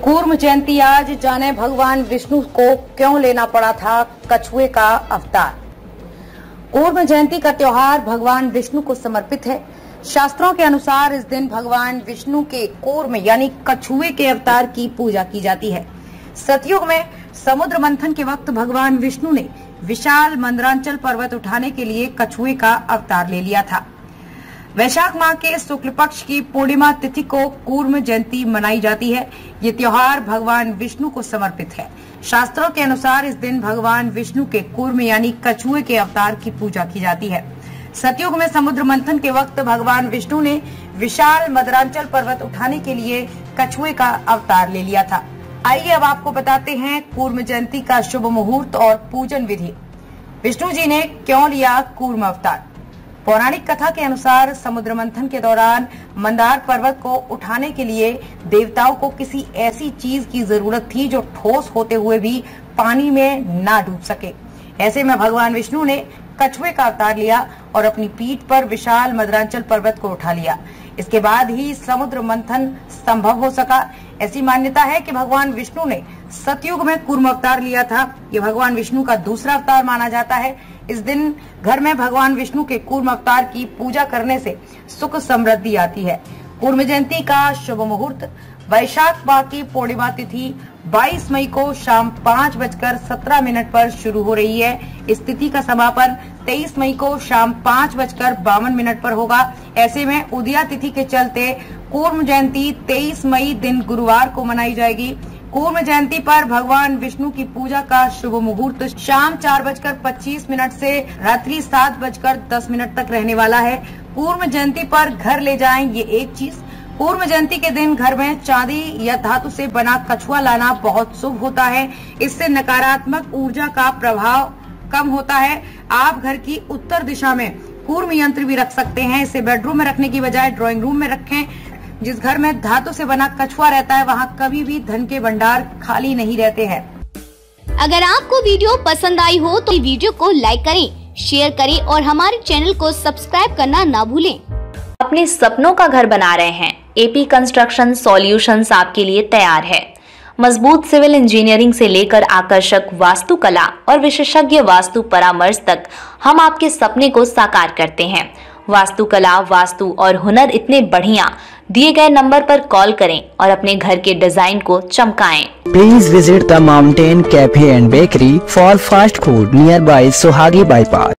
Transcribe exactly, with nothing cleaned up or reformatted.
कूर्म जयंती आज, जाने भगवान विष्णु को क्यों लेना पड़ा था कछुए का अवतार। कूर्म जयंती का त्योहार भगवान विष्णु को समर्पित है। शास्त्रों के अनुसार इस दिन भगवान विष्णु के कूर्म यानी कछुए के अवतार की पूजा की जाती है। सतयुग में समुद्र मंथन के वक्त भगवान विष्णु ने विशाल मंदरांचल पर्वत उठाने के लिए कछुए का अवतार ले लिया था। वैशाख माह के शुक्ल पक्ष की पूर्णिमा तिथि को कूर्म जयंती मनाई जाती है। ये त्योहार भगवान विष्णु को समर्पित है। शास्त्रों के अनुसार इस दिन भगवान विष्णु के कूर्म यानी कछुए के अवतार की पूजा की जाती है। सतयुग में समुद्र मंथन के वक्त भगवान विष्णु ने विशाल मंदरांचल पर्वत उठाने के लिए कछुए का अवतार ले लिया था। आइए अब आपको बताते हैं कूर्म जयंती का शुभ मुहूर्त और पूजन विधि। विष्णु जी ने क्यों लिया कूर्म अवतार। पौराणिक कथा के अनुसार समुद्र मंथन के दौरान मंदार पर्वत को उठाने के लिए देवताओं को किसी ऐसी चीज की जरूरत थी जो ठोस होते हुए भी पानी में ना डूब सके। ऐसे में भगवान विष्णु ने कछुए का अवतार लिया और अपनी पीठ पर विशाल मंदरांचल पर्वत को उठा लिया। इसके बाद ही समुद्र मंथन संभव हो सका। ऐसी मान्यता है कि भगवान विष्णु ने सतयुग में कूर्म अवतार लिया था। ये भगवान विष्णु का दूसरा अवतार माना जाता है। इस दिन घर में भगवान विष्णु के कूर्म अवतार की पूजा करने से सुख समृद्धि आती है। कूर्म जयंती का शुभ मुहूर्त वैशाख माह की पूर्णिमा तिथि बाईस मई को शाम पाँच बजकर सत्रह मिनट पर शुरू हो रही है। इस तिथि का समापन तेईस मई को शाम पाँच बजकर बावन मिनट पर होगा। ऐसे में उदया तिथि के चलते कूर्म जयंती तेईस मई दिन गुरुवार को मनाई जाएगी। कूर्म जयंती पर भगवान विष्णु की पूजा का शुभ मुहूर्त शाम चार बजकर पच्चीस मिनट से रात्रि सात बजकर दस मिनट तक रहने वाला है। कूर्म जयंती पर घर ले जाएं ये एक चीज। कूर्म जयंती के दिन घर में चांदी या धातु से बना कछुआ लाना बहुत शुभ होता है। इससे नकारात्मक ऊर्जा का प्रभाव कम होता है। आप घर की उत्तर दिशा में कूर्म यंत्र भी रख सकते हैं। इसे बेडरूम में रखने की बजाय ड्राइंग रूम में रखें। जिस घर में धातु से बना कछुआ रहता है वहाँ कभी भी धन के भंडार खाली नहीं रहते हैं। अगर आपको वीडियो पसंद आई हो तो वीडियो को लाइक करें, शेयर करें और हमारे चैनल को सब्सक्राइब करना ना भूलें। अपने सपनों का घर बना रहे हैं? एपी कंस्ट्रक्शन सॉल्यूशंस आपके लिए तैयार है। मजबूत सिविल इंजीनियरिंग से लेकर आकर्षक वास्तुकला और विशेषज्ञ वास्तु परामर्श तक हम आपके सपने को साकार करते हैं। वास्तुकला, वास्तु और हुनर इतने बढ़िया। दिए गए नंबर पर कॉल करें और अपने घर के डिजाइन को चमकाएं। Please visit the mountain cafe and bakery for fast food nearby Sohagi bypass.